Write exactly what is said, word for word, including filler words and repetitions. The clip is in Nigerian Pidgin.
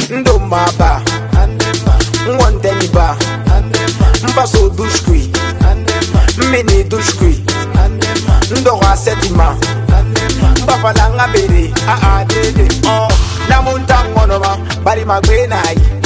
Ndomaba, Mwanteniba, Mbaso Dushkui, Mini Dushkui, Ndora Setima, Mbafalanga Bere, Ah Ah Dede, Oh, Namuntangonoma, Bari Magwenai.